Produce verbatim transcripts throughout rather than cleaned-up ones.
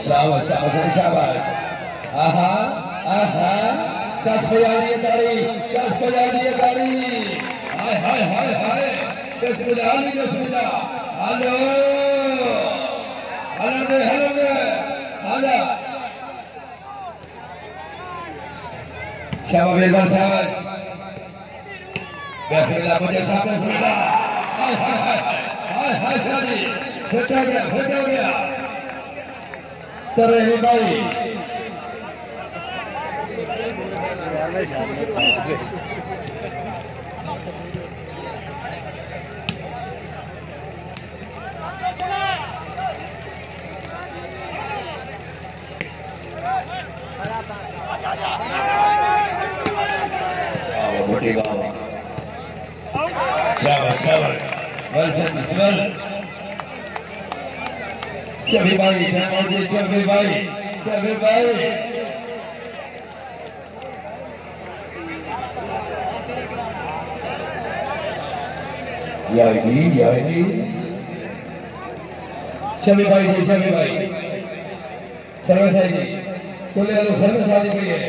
शाबाश शाबाश शाबाश आहा आहा चस बजा दिए ताली चस बजा दिए ताली हाय हाय हाय हाय बिस्मिल्लाह बिस्मिल्लाह हेलो हेलो दे हेलो दे आजा शाबाश बेलवान शाबाश बिस्मिल्लाह मुझे सामने बिस्मिल्लाह हाय हाय हाय हाय हाय शादी फिट हो गया फिट हो गया तरह भाई शाबाश शाबाश वेल सेट वेल चबी भाई जी चबी भाई चबी भाई यानी यानी चबी भाई जी चबी भाई सर्विस है जी कोले लोग सर्विस वाली भी है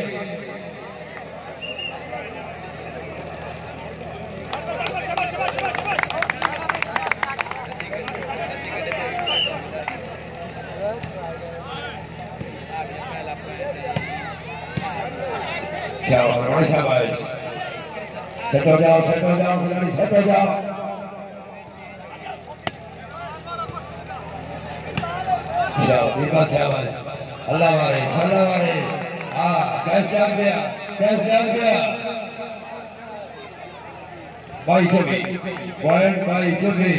शाबाश शाबाश सेट हो जाओ सेट हो जाओ खिलाड़ी सेट हो जाओ शाबाश शाबाश अल्लाह वाले अल्लाह वाले हाँ कैसे आ गया कैसे आ गया भाई चुपी पॉइंट भाई चुपी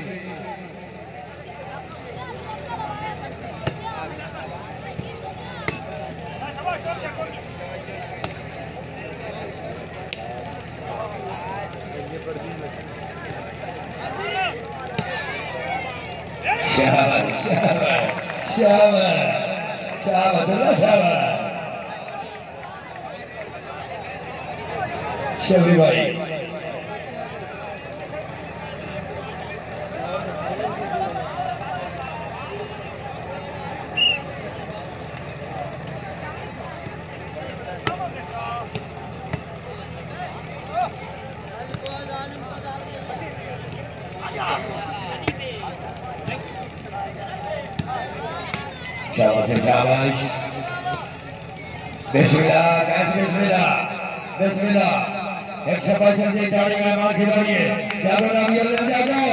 शाबाश शाबाश शाबाश शाबाश अल्लाह शाबाश शबी भाई शाबाश शाबाश बिस्मिल्लाह कैसे बिस्मिल्लाह बिस्मिल्लाह एक सफाई समझे ताड़ी में मार खिलाड़िए जागो नाम ये जागो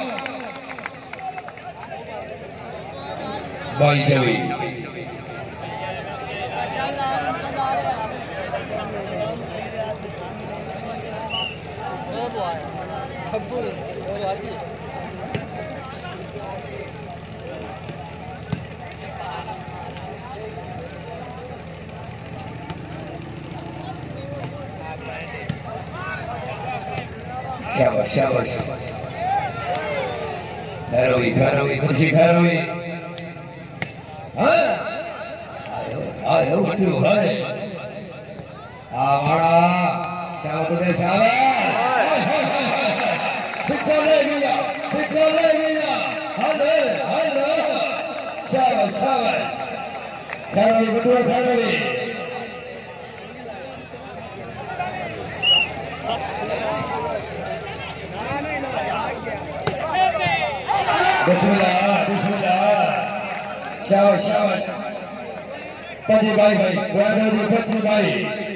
भाई जवी शाबाश शाबाश खैरोई खैरोई खुशी खैरोई हाँ आयो आयो बच्चू भाई हमारा शाबाश शाबाश सिक्का ले गया सिक्का ले गया हेलो हेलो शाबाश शाबाश खैरोई बच्चू खैरोई बिस्मिल्लाह बिस्मिल्लाह शाबाश शाबाश पति भाई भाई पति भाई